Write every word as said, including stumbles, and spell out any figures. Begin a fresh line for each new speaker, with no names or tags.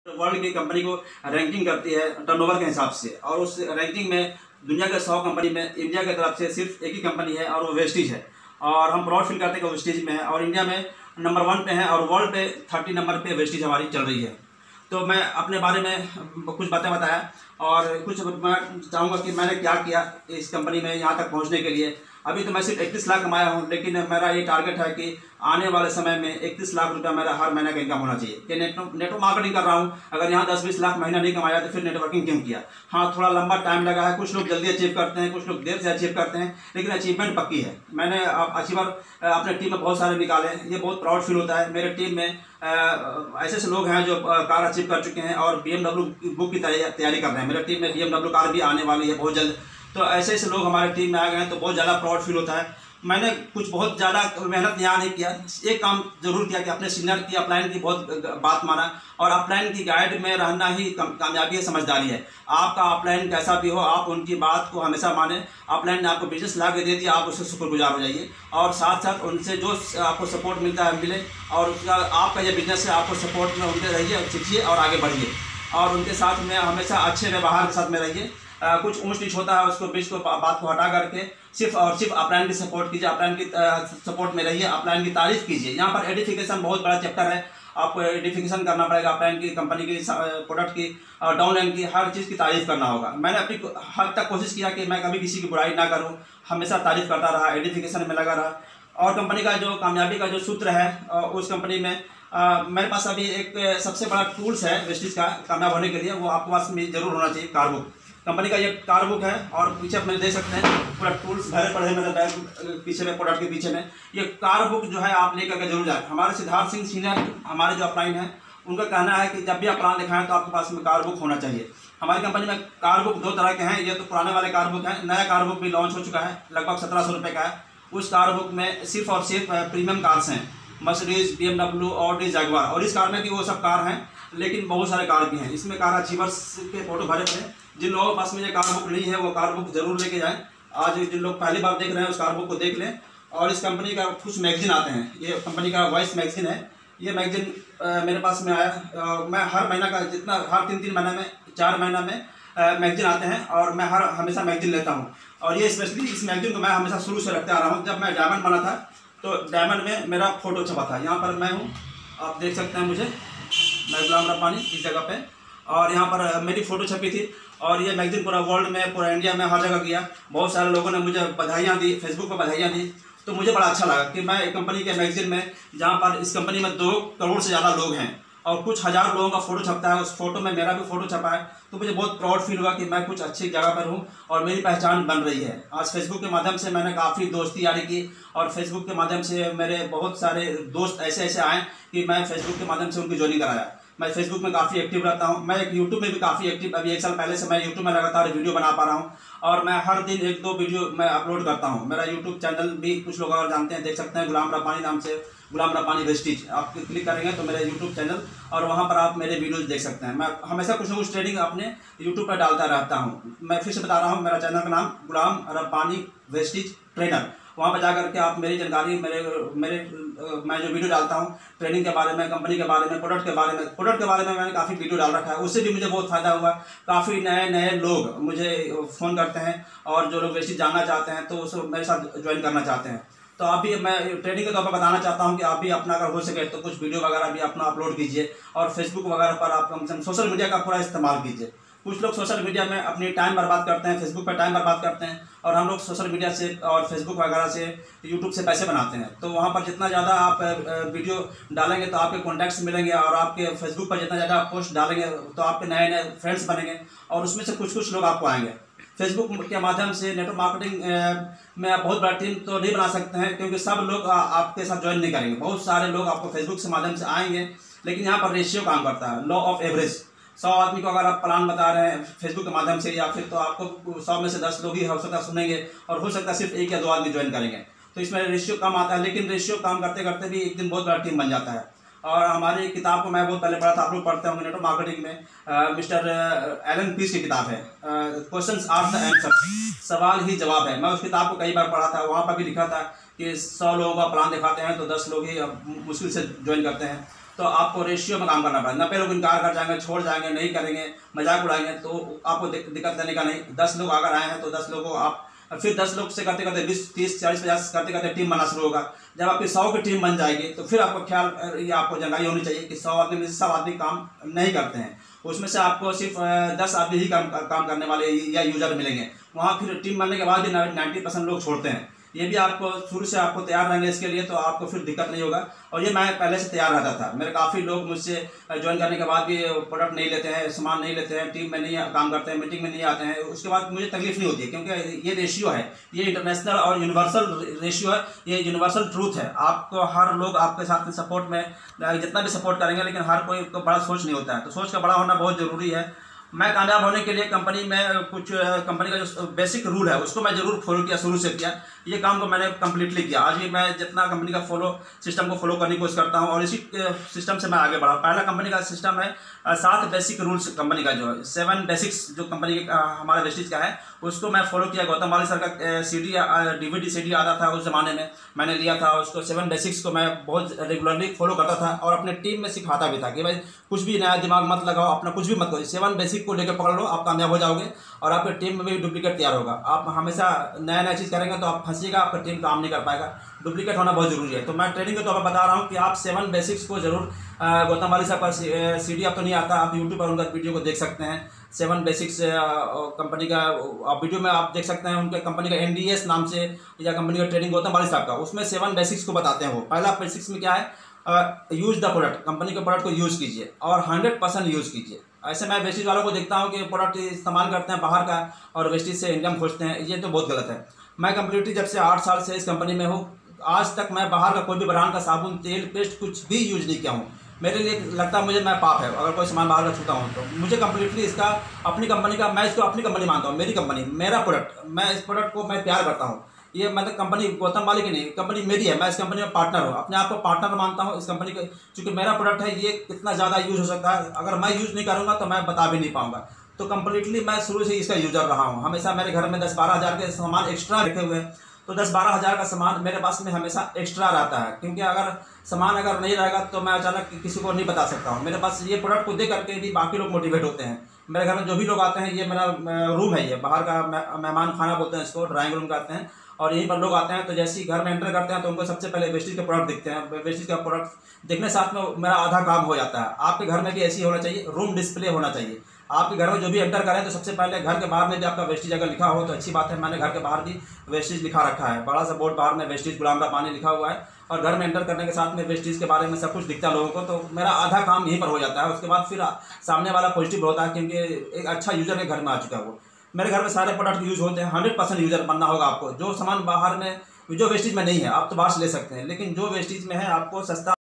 World की company को ranking करती है टर्नओवर के हिसाब से, और उस रैंकिंग में दुनिया के सौ कंपनी में इंडिया की तरफ से सिर्फ एक ही कंपनी है और वो वेस्टीज है। और हम प्राउड फील करते हैं कि वेस्टीज में है और इंडिया में नंबर वन पे है और वर्ल्ड पे थर्टी नंबर पे वेस्टीज हमारी चल रही है। तो मैं अपने बारे में कुछ बातें बताया और कुछ मैं चाहूँगा कि मैंने क्या किया इस कंपनी में यहाँ तक पहुँचने के लिए। अभी तो मैं सिर्फ इकतीस लाख कमाया हूँ, लेकिन मेरा ये टारगेट है कि आने वाले समय में इकतीस लाख रुपया मेरा हर महीने का इनकम होना चाहिए। कि नेटवर्क मार्केटिंग कर रहा हूँ, अगर यहाँ दस बीस लाख महीना नहीं कमाया तो फिर नेटवर्किंग क्यों किया। हाँ, थोड़ा लंबा टाइम लगा है, कुछ लोग जल्दी अचीव करते हैं, कुछ लोग देर से अचीव करते हैं, लेकिन अचीवमेंट पक्की है। मैंने अचीवर अपने टीम में बहुत सारे निकाले, ये बहुत प्राउड फील होता है। मेरे टीम में ऐसे ऐसे लोग हैं जो कार अचीव कर चुके हैं और बी एम डब्ल्यू बुक की तैयारी कर रहे हैं। मेरे टीम में बी एम डब्ल्यू कार भी आने वाली है बहुत जल्द। तो ऐसे ऐसे लोग हमारे टीम में आ गए हैं तो बहुत ज़्यादा प्राउड फील होता है। मैंने कुछ बहुत ज़्यादा मेहनत यहाँ नहीं किया, एक काम जरूर किया कि अपने सीनियर की अपलाइन की बहुत बात माना, और अपलाइन की गाइड में रहना ही कामयाबी है, समझदारी है। आपका अपलाइन कैसा भी हो, आप उनकी बात को हमेशा माने। अपलाइन ने आपको बिजनेस ला के दे दिया, आप उससे शुक्रगुजार हो जाइए और साथ साथ उनसे जो आपको सपोर्ट मिलता है मिले, और उसका आपका ये बिजनेस है, आपको सपोर्ट में उनके रहिए, सीखिए और आगे बढ़िए, और उनके साथ में हमेशा अच्छे व्यवहार के साथ में रहिए। आ, कुछ ऊंच नीच होता है उसको बीच को बात को हटा करके सिर्फ और सिर्फ अपलाइन की सपोर्ट कीजिए, अपलाइन की सपोर्ट में रहिए, अपलाइन की तारीफ कीजिए। यहाँ पर एडिफिकेशन बहुत बड़ा चैप्टर है, आपको एडिफिकेशन करना पड़ेगा। अपलाइन की कंपनी की प्रोडक्ट की डाउनलाइन की हर चीज़ की तारीफ करना होगा। मैंने अपनी हद तक कोशिश किया कि मैं कभी किसी की बुराई ना करूँ, हमेशा तारीफ करता रहा, एडिफिकेशन में लगा रहा। और कंपनी का जो कामयाबी का जो सूत्र है उस कंपनी में आ, मेरे पास अभी एक सबसे बड़ा टूल्स है वेस्टीज का कामयाब होने के लिए, वो आपके पास में जरूर होना चाहिए। कार बुक कंपनी का ये कार बुक है और पीछे अपने देख सकते हैं पूरा टूल्स भरे पड़े हैं मेरे बैग पीछे में, प्रोडक्ट के पीछे में। ये कार बुक जो है आप लेकर के जरूर जाए। हमारे सिद्धार्थ सिंह सीनियर हमारे जो अपलाइन है उनका कहना है कि जब भी आप प्लान दिखाएं तो आपके पास में कार बुक होना चाहिए। हमारी कंपनी में कार बुक दो तरह के हैं, ये तो पुराने वाले कार बुक हैं, नया कार बुक भी लॉन्च हो चुका है, लगभग सत्रह सौ रुपये का है। उस कार बुक में सिर्फ और सिर्फ प्रीमियम कार्स हैं, Mercedes, B M W, Audi, Jaguar, और इस कार में भी वो सब कार हैं, लेकिन बहुत सारे कार भी हैं। इसमें कार अचीवर्स के फोटो भरे पड़े। जिन लोगों के पास में ये कार बुक नहीं है वो कार बुक जरूर लेके जाएं। आज जिन लोग पहली बार देख रहे हैं उस कार बुक को देख लें। और इस कंपनी का कुछ मैगजीन आते हैं, ये कंपनी का वॉइस मैगजीन है। ये मैगजीन मेरे पास में आया, आ, मैं हर महीना का जितना हर तीन तीन महीने में चार महीना में मैगजीन आते हैं और मैं हर हमेशा मैगजीन लेता हूँ। और ये स्पेशली इस मैगजीन को मैं हमेशा शुरू से रखते आ रहा हूँ। जब मैं डायमंड बना था तो डायमंड में मेरा फोटो छपा था। यहाँ पर मैं हूँ, आप देख सकते हैं मुझे, मैं गुलाम रब्बानी इस जगह पे, और यहाँ पर मेरी फ़ोटो छपी थी। और ये मैगजीन पूरा वर्ल्ड में, पूरा इंडिया में, हर जगह गया। बहुत सारे लोगों ने मुझे बधाइयाँ दी, फेसबुक पर बधाइयाँ दी। तो मुझे बड़ा अच्छा लगा कि मैं एक कंपनी के मैगजीन में, जहाँ पर इस कंपनी में दो करोड़ से ज़्यादा लोग हैं और कुछ हज़ार लोगों का फ़ोटो छपता है, उस फोटो में मेरा भी फ़ोटो छपा है, तो मुझे बहुत प्राउड फील हुआ कि मैं कुछ अच्छी जगह पर हूँ और मेरी पहचान बन रही है। आज फेसबुक के माध्यम से मैंने काफ़ी दोस्ती यारी की और फेसबुक के माध्यम से मेरे बहुत सारे दोस्त ऐसे ऐसे आए कि मैं फेसबुक के माध्यम से उनकी ज्वाइनिंग कराया। मैं फेसबुक में काफ़ी एक्टिव रहता हूँ। मैं एक यूट्यूब में भी काफ़ी एक्टिव, अभी एक साल पहले से मैं यूट्यूब में लगातार वीडियो बना पा रहा हूँ और मैं हर दिन एक दो वीडियो मैं अपलोड करता हूँ। मेरा यूट्यूब चैनल भी कुछ लोग अगर जानते हैं देख सकते हैं, गुलाम रब्बानी नाम से, गुलाम रब्बानी वेस्टीज। आप क्लिक करेंगे तो मेरा यूट्यूब चैनल, और वहाँ पर आप मेरे वीडियोज देख सकते हैं। मैं हमेशा कुछ ना कुछ ट्रेनिंग अपने यूट्यूब पर डालता रहता हूँ। मैं फिर से बता रहा हूँ, मेरा चैनल का नाम गुलाम रब्बानी वेस्टीज ट्रेनर। वहाँ पर जाकर के आप मेरी जानकारी, मेरे मेरे मैं जो वीडियो डालता हूँ ट्रेनिंग के बारे में, कंपनी के बारे में, प्रोडक्ट के बारे में, प्रोडक्ट के बारे में मैंने काफ़ी वीडियो डाल रखा है। उससे भी मुझे बहुत फ़ायदा हुआ। काफ़ी नए नए लोग मुझे फ़ोन करते हैं और जो लोग वेस्टीज जानना चाहते हैं तो उस मेरे साथ ज्वाइन करना चाहते हैं। तो आप भी, मैं ट्रेनिंग के तौर पर बताना चाहता हूँ कि आप भी अपना अगर हो सके तो कुछ वीडियो वगैरह भी अपना अपलोड कीजिए और फेसबुक वगैरह पर आप कम से कम सोशल मीडिया का पूरा इस्तेमाल कीजिए। कुछ लोग सोशल मीडिया में अपनी टाइम बर्बाद करते हैं, फेसबुक पर टाइम बर्बाद करते हैं, और हम लोग सोशल मीडिया से और फेसबुक वगैरह से, यूट्यूब से पैसे बनाते हैं। तो वहाँ पर जितना ज़्यादा आप वीडियो डालेंगे तो आपके कॉन्टैक्ट्स मिलेंगे, और आपके फेसबुक पर जितना ज़्यादा पोस्ट डालेंगे तो आपके नए नए फ्रेंड्स बनेंगे और उसमें से कुछ कुछ लोग आपको आएंगे। फेसबुक के माध्यम से नेटवर्क मार्केटिंग में आप बहुत बड़ा टीम तो नहीं बना सकते हैं, क्योंकि सब लोग आपके साथ ज्वाइन नहीं करेंगे। बहुत सारे लोग आपको फेसबुक से माध्यम से आएंगे, लेकिन यहाँ पर रेशियो काम करता है, लॉ ऑफ एवरेज। सौ आदमी को अगर आप प्लान बता रहे हैं फेसबुक के माध्यम से, या फिर तो आपको सौ में से दस लोग ही हो सकता सुनेंगे और हो सकता है सिर्फ एक या दो आदमी ज्वाइन करेंगे। तो इसमें रेशियो कम आता है, लेकिन रेशियो काम करते करते भी एक दिन बहुत बड़ा टीम बन जाता है। और हमारी किताब को मैं बहुत पहले पढ़ा था, आप लोग पढ़ते होंगे नेटवर्क मार्केटिंग में, मिस्टर एलन पीस की किताब है, क्वेश्चंस आर द आंसर, सवाल ही जवाब है। मैं उस किताब को कई बार पढ़ा था। वहाँ पर भी लिखा था कि सौ लोगों का प्लान दिखाते हैं तो दस लोग ही मुश्किल से ज्वाइन करते हैं। तो आपको रेशियो में काम करना पड़ेगा। नब्बे लोग इनकार कर जाएंगे, छोड़ जाएंगे, नहीं करेंगे, मजाक उड़ाएंगे, तो आपको दिक्कत देने का नहीं। दस लोग अगर आए हैं तो दस लोगों को आप फिर दस लोग से करते करते बीस तीस चालीस पचास करते करते टीम बनना शुरू होगा। जब आपकी सौ की टीम बन जाएगी तो फिर आपको ख्याल ये आपको जंगाई होनी चाहिए कि सौ आदमी में से सब आदमी काम नहीं करते हैं, उसमें से आपको सिर्फ दस आदमी ही काम काम करने वाले या यूजर मिलेंगे। वहाँ फिर टीम बनने के बाद भी नाइन्टी परसेंट लोग छोड़ते हैं। ये भी आपको शुरू से आपको तैयार रहेंगे इसके लिए, तो आपको फिर दिक्कत नहीं होगा। और ये मैं पहले से तैयार रहता था। मेरे काफ़ी लोग मुझसे ज्वाइन करने के बाद भी प्रोडक्ट नहीं लेते हैं, सामान नहीं लेते हैं, टीम में नहीं काम करते हैं, मीटिंग में नहीं आते हैं। उसके बाद मुझे तकलीफ नहीं होती है, क्योंकि ये रेशियो है, ये इंटरनेशनल और यूनिवर्सल रेशियो है, ये यूनिवर्सल ट्रूथ है। आपको हर लोग आपके साथ में सपोर्ट में जितना भी सपोर्ट करेंगे, लेकिन हर कोई को बड़ा सोच नहीं होता है, तो सोच का बड़ा होना बहुत ज़रूरी है। मैं कामयाब होने के लिए कंपनी में कुछ कंपनी का जो बेसिक रूल है उसको मैं जरूर फॉलो किया, शुरू से किया। ये काम को मैंने कंप्लीटली किया। आज भी मैं जितना कंपनी का फॉलो सिस्टम को फॉलो करने की कोशिश करता हूँ और इसी सिस्टम से मैं आगे बढ़ा। पहला कंपनी का सिस्टम है सात बेसिक रूल्स, कंपनी का जो है सेवन बेसिक्स जो कंपनी के हमारे वेस्टिज का है उसको मैं फॉलो किया। गौतम वाली सर का C D DVD C D आता था उस जमाने में, मैंने लिया था उसको। सेवन बेसिक्स को मैं बहुत रेगुलरली फॉलो करता था और अपने टीम में सिखाता भी था कि भाई कुछ भी नया दिमाग मत लगाओ, अपना कुछ भी मत करो, सेवन बेसिक को लेकर पकड़ लो, आप कामयाब हो जाओगे और आपके टीम में भी डुप्लीकेट तैयार होगा। आप हमेशा नया नया चीज़ करेंगे तो आप फंसीगा, आपका टीम काम नहीं कर पाएगा। डुप्लीकेट होना बहुत जरूरी है। तो मैं ट्रेनिंग के तौर पर बता रहा हूँ कि आप सेवन बेसिक्स को जरूर, गौतम वाली साहब का सी डी अब तो नहीं आता, आप यूट्यूब पर उनका वीडियो को देख सकते हैं। सेवन बेसिक्स कंपनी का आप वीडियो में आप देख सकते हैं, उनके कंपनी का एन डी एस नाम से या कंपनी का ट्रेनिंग गौतम वाली साहब का, उसमें सेवन बेसिक्स को बताते हैं। वो पहला बेसिक्स में क्या है, यूज द प्रोडक्ट, कंपनी के प्रोडक्ट को यूज़ कीजिए और हंड्रेड परसेंट यूज़ कीजिए। ऐसे मैं वेस्टिज वालों को देखता हूँ कि प्रोडक्ट इस्तेमाल करते हैं बाहर का और वेस्टिज से इनकम खोजते हैं, ये तो बहुत गलत है। मैं कंप्लीटली जब से आठ साल से इस कंपनी में हूँ, आज तक मैं बाहर का कोई भी ब्रांड का साबुन, तेल, पेस्ट कुछ भी यूज नहीं किया हूँ। मेरे लिए लगता है मुझे मैं पाप है अगर कोई सामान बाहर का छूता हूँ, तो मुझे कंप्लीटली इसका अपनी कंपनी का, मैं इसको अपनी कंपनी मानता हूँ, मेरी कंपनी, मेरा प्रोडक्ट, मैं इस प्रोडक्ट को मैं प्यार करता हूँ। ये मतलब कंपनी गौतम वाली की नहीं, कंपनी मेरी है, मैं इस कंपनी में पार्टनर हूँ, अपने आप को पार्टनर मानता हूँ इस कंपनी के। चूँकि मेरा प्रोडक्ट है, ये कितना ज़्यादा यूज हो सकता है, अगर मैं यूज़ नहीं करूँगा तो मैं बता भी नहीं पाऊँगा। तो कंप्लीटली मैं शुरू से इसका यूजर रहा हूँ। हमेशा मेरे घर में दस बारह हज़ार के सामान एक्स्ट्रा रखे हुए हैं, तो दस बारह हज़ार का सामान मेरे पास में हमेशा एक्स्ट्रा रहता है, क्योंकि अगर सामान अगर नहीं रहेगा तो मैं अचानक किसी को नहीं बता सकता हूँ। मेरे पास ये प्रोडक्ट को देख करके भी बाकी लोग मोटिवेट होते हैं। मेरे घर में जो भी लोग आते हैं, ये मेरा रूम है, ये बाहर का मेहमान खाना बोलते हैं इसको, ड्राइंग रूम कहते हैं, और यहीं पर लोग आते हैं। तो जैसे ही घर में एंटर करते हैं तो उनको सबसे पहले वेस्टिज के प्रोडक्ट दिखते हैं। वेस्टिज का प्रोडक्ट देखने साथ में मेरा आधा काम हो जाता है। आपके घर में भी ऐसी होना चाहिए, रूम डिस्प्ले होना चाहिए। आपके घर में जो भी एंटर करें तो सबसे पहले घर के बाहर में भी आपका वेस्टिज अगर लिखा हो तो अच्छी बात है। मैंने घर के बाहर भी वेस्टिज लिखा रखा है, बड़ा सा बोर्ड बाहर में वेस्टिज गुलाम का पानी लिखा हुआ है, और घर में एंटर करने के साथ में वेस्टिज के बारे में सब कुछ दिखता है लोगों को। तो मेरा आधा काम यहीं पर हो जाता है। उसके बाद फिर सामने वाला पॉजिटिव होता है, क्योंकि एक अच्छा यूजर के घर में आ चुका है वो। मेरे घर में सारे प्रोडक्ट यूज होते हैं। हंड्रेड परसेंट यूजर बनना होगा आपको। जो सामान बाहर में, जो वेस्टिज में नहीं है, आप तो बाहर से ले सकते हैं, लेकिन जो वेस्टिज में है आपको सस्ता